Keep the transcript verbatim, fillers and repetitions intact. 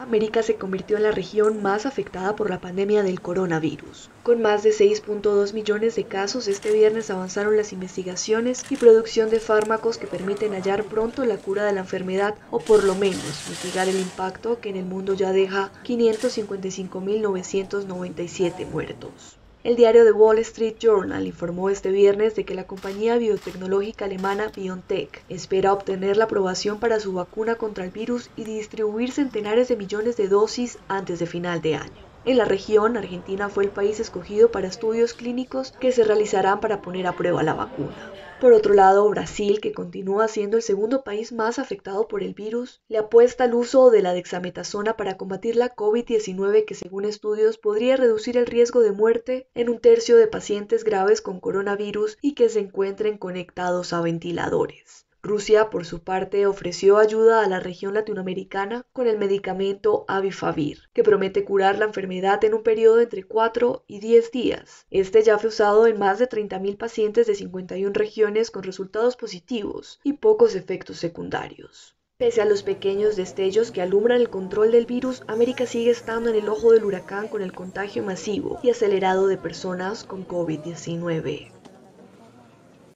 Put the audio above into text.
América se convirtió en la región más afectada por la pandemia del coronavirus. Con más de seis punto dos millones de casos, este viernes avanzaron las investigaciones y producción de fármacos que permiten hallar pronto la cura de la enfermedad o por lo menos mitigar el impacto que en el mundo ya deja quinientos cincuenta y cinco mil novecientos noventa y siete muertos. El diario The Wall Street Journal informó este viernes de que la compañía biotecnológica alemana BioNTech espera obtener la aprobación para su vacuna contra el virus y distribuir centenares de millones de dosis antes de final de año. En la región, Argentina fue el país escogido para estudios clínicos que se realizarán para poner a prueba la vacuna. Por otro lado, Brasil, que continúa siendo el segundo país más afectado por el virus, le apuesta al uso de la dexametasona para combatir la COVID diecinueve, que según estudios podría reducir el riesgo de muerte en un tercio de pacientes graves con coronavirus y que se encuentren conectados a ventiladores. Rusia, por su parte, ofreció ayuda a la región latinoamericana con el medicamento Avifavir, que promete curar la enfermedad en un periodo de entre cuatro y diez días. Este ya fue usado en más de treinta mil pacientes de cincuenta y una regiones con resultados positivos y pocos efectos secundarios. Pese a los pequeños destellos que alumbran el control del virus, América sigue estando en el ojo del huracán con el contagio masivo y acelerado de personas con COVID diecinueve.